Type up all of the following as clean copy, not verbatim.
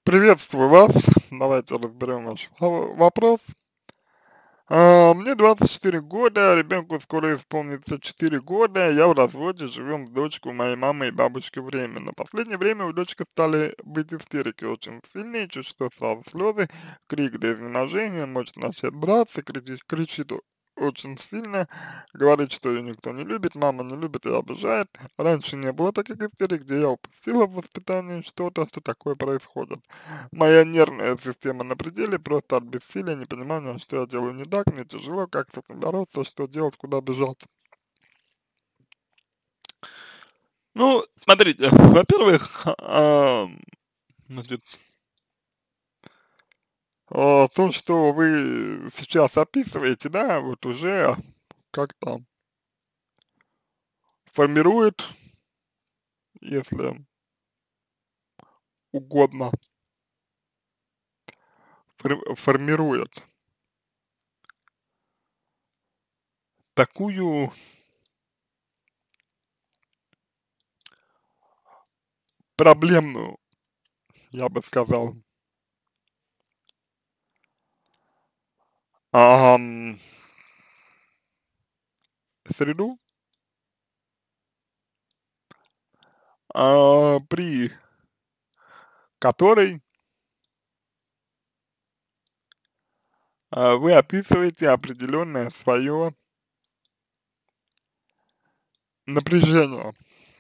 Приветствую вас. Давайте разберем ваш вопрос. Мне 24 года, ребенку скоро исполнится 4 года, я в разводе, живем с дочкой у моей мамы и бабушки временно. В последнее время у дочки стали быть истерики очень сильные, чуть что сразу слезы, крик до изнеможения, может начать драться, кричит очень сильно, говорит, что ее никто не любит, мама не любит и обижает. Раньше не было таких истерик, где я упустила в воспитании что-то, что такое происходит. Моя нервная система на пределе, просто от бессилия, непонимания, что я делаю не так, мне тяжело, как с этим бороться, что делать, куда бежать. Ну, смотрите, во-первых, значит, то, что вы сейчас описываете, да, вот уже как-то формирует, если угодно, формирует такую проблемную, я бы сказал, ам, среду, при которой вы описываете определенное свое напряжение.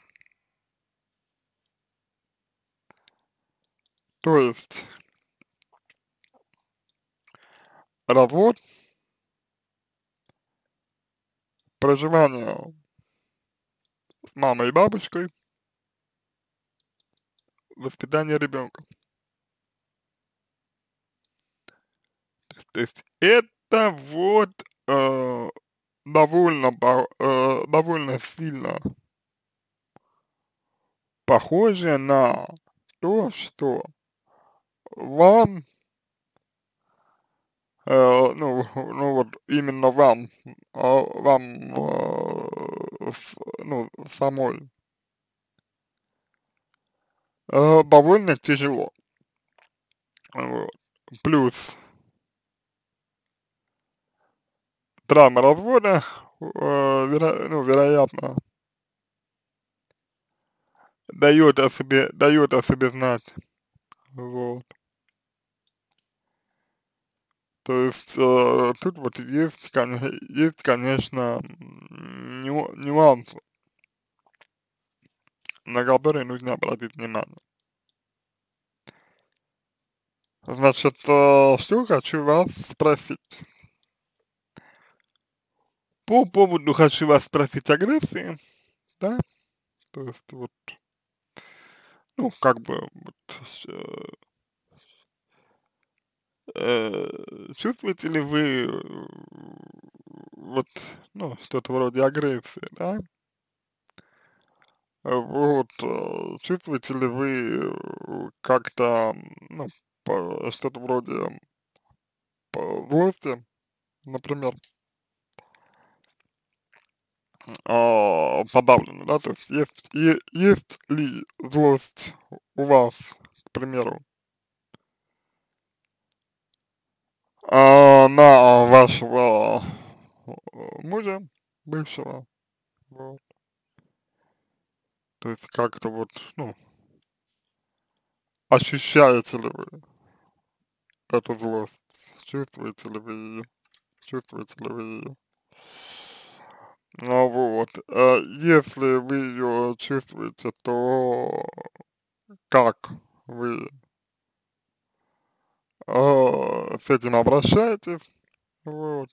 То есть развод, проживание с мамой и бабушкой, воспитание ребенка. То есть это вот довольно сильно похоже на то, что вам, ну вот именно вам, ну, самой, довольно тяжело. Вот. Плюс травма развода, ну, вероятно, дает о себе знать. Вот. То есть, тут вот есть, конечно, нюанс, на который нужно обратить внимание. Значит, что хочу вас спросить. По поводу хочу вас спросить агрессии, да, то есть вот, ну, как бы, вот, чувствуете ли вы вот, ну, что-то вроде агрессии, да? Вот, чувствуете ли вы как-то, ну, что-то вроде злости, например, подавлено, да, то есть есть ли злость у вас, к примеру, на вашего мужа, бывшего, вот, то есть как-то вот, ну, ощущаете ли вы эту злость, чувствуете ли вы ее, чувствуете ли вы ее? Вот, если вы ее чувствуете, то как вы с этим обращаетесь, вот,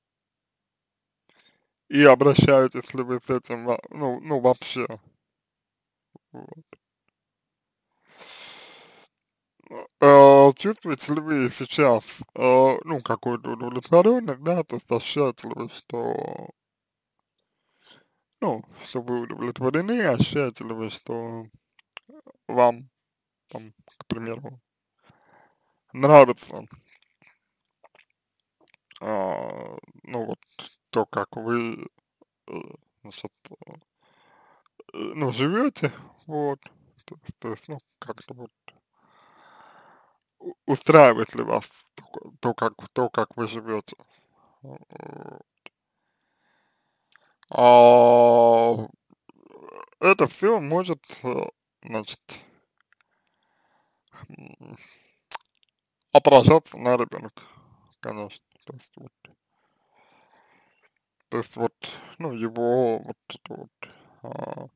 и обращаетесь ли вы с этим, ну вообще, вот. Чувствуете ли вы сейчас, ну, какую-то удовлетворенность, да, то есть ощущаете ли вы, что, ну, что вы удовлетворены, ощущаете ли вы, что вам, там, к примеру, нравится, ну, вот, то, как вы, э, значит, ну, живете, вот, то есть, ну, как-то вот устраивает ли вас то, как вы живете. А, это все может, значит, м, отражаться на ребенка, конечно. То есть вот, ну, его вот это вот, а,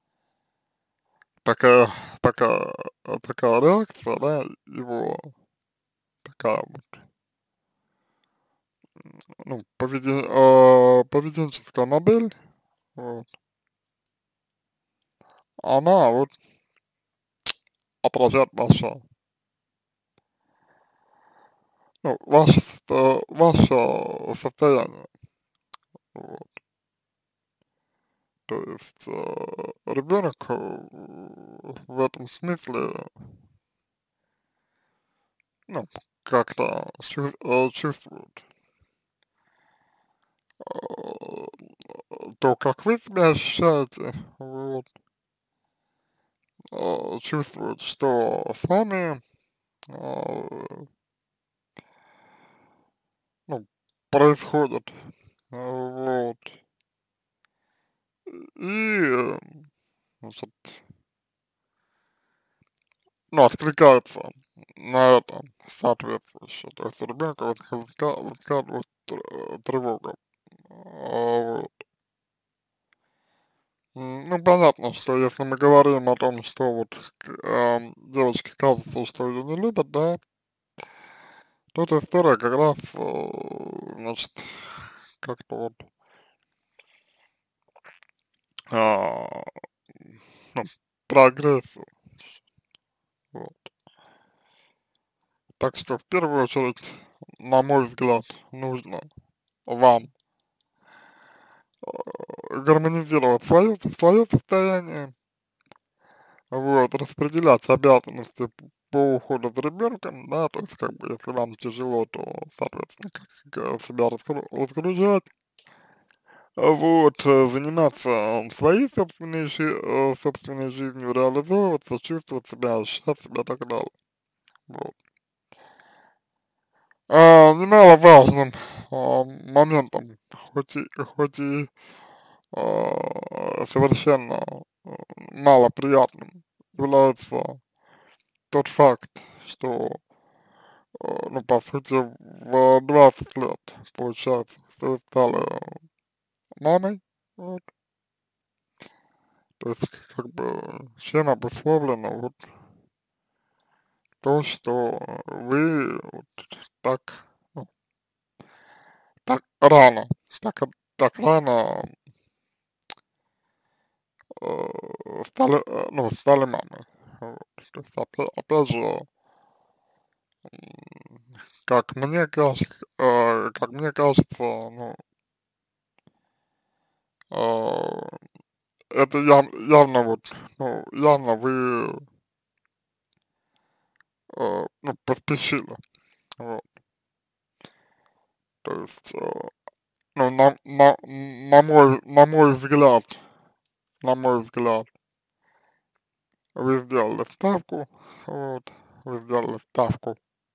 такая такая такая реакция, да, его такая вот, ну, поведенческая модель, вот, она вот отражает ваше состояние, вот. То есть, ребенок, в этом смысле, ну, как-то чувствует, то, как вы себя ощущаете, вот, чувствует, что с вами, а, ну, происходит, вот, и, значит, ну, откликается на это соответствующе. То есть у ребенка вот высказывает тревога. Вот. Ну, понятно, что если мы говорим о том, что вот девочке кажется, что ее не любят, да, то эта история как раз, значит, как-то вот, а, ну, про агрессию. Вот. Так что в первую очередь, на мой взгляд, нужно вам гармонизировать свое состояние, вот, распределять обязанности по уходу за ребенком, да, то есть, как бы, если вам тяжело, то, соответственно, как себя разгружать, вот, заниматься своей собственной жизнью, реализовываться, чувствовать себя, ощущать себя и так далее, вот. Немаловажным моментом, хоть и совершенно малоприятным является тот факт, что, ну, по сути, в 20 лет, получается, вы стали мамой, вот, то есть, как бы, чем обусловлено вот то, что вы вот так, ну, так рано, так рано стали мамой. Вот. То есть, опять же, м, как мне кажется, ну, а, это явно вот, ну, явно вы, ну, поспешили, вот. То есть, ну, на мой взгляд, вы сделали ставку, вот, вы сделали ставку,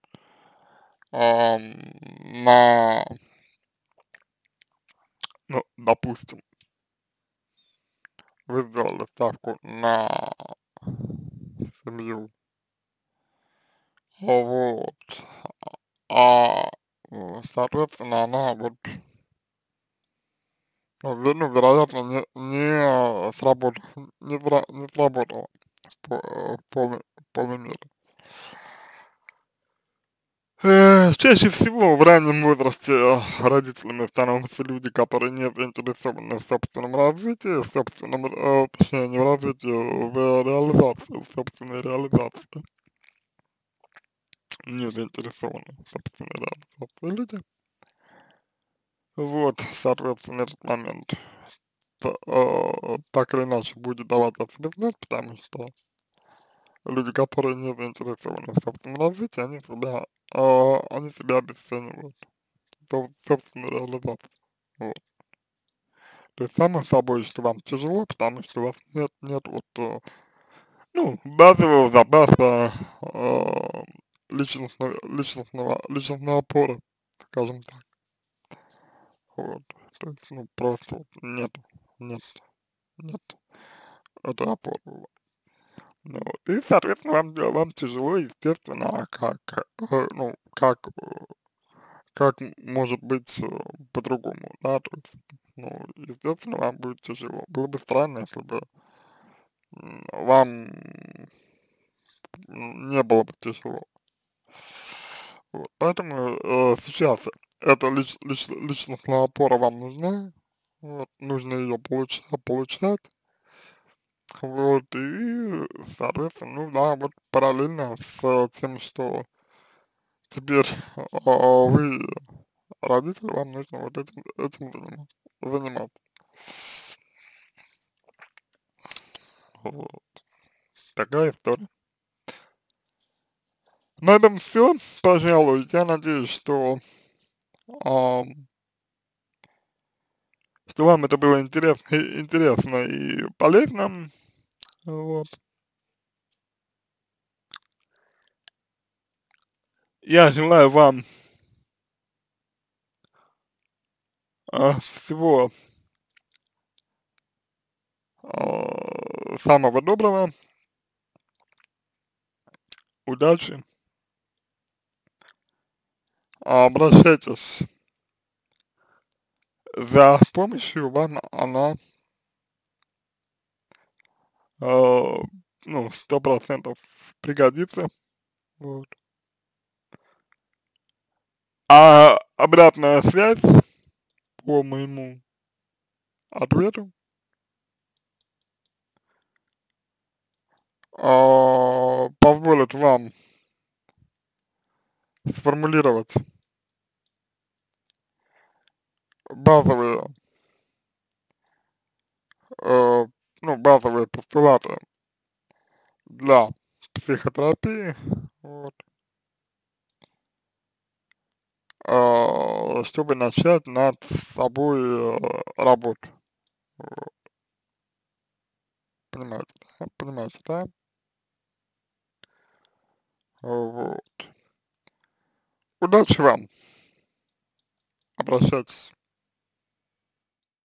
на, ну, допустим, вы сделали ставку на семью, вот, а, соответственно, она вот, ну, вероятно, не сработала, не сработала в полной мере. Чаще всего в раннем возрасте родителями становятся люди, которые не заинтересованы в собственном развитии, точнее, не в развитии, в реализации, в собственной реализации, не заинтересованы в собственной реализации люди. Вот, соответственно, этот момент так или иначе будет давать о себе знать, потому что люди, которые не заинтересованы в собственном развитии, они себя обесценивают, собственную реализацию. Вот. То есть само собой, что вам тяжело, потому что у вас нет вот, ну, базового запаса личностного опора, скажем так. Вот. То есть, ну, просто вот нет, нет этой опоры. Вот. Ну, вот. И, соответственно, вам тяжело, естественно, ну, как может быть по-другому, да, то есть, ну, естественно, вам будет тяжело. Было бы странно, если бы вам не было бы тяжело. Вот. Поэтому сейчас эта личностная опора вам нужна, вот, нужно ее получать, вот, и, соответственно, ну да, вот параллельно с тем, что теперь вы родитель, вам нужно вот этим заниматься. Вот. Такая история. На этом все, пожалуй. Я надеюсь, ам, что вам это было интересно и полезно. Вот. Я желаю вам всего самого доброго, удачи. Обращайтесь за помощью, вам она, э, ну, 100% пригодится. Вот. А обратная связь по моему ответу позволит вам сформулировать базовые, э, ну, базовые постулаты для психотерапии, вот, чтобы начать над собой работу. Вот, понимаете, да? Вот. Удачи вам, обращайтесь.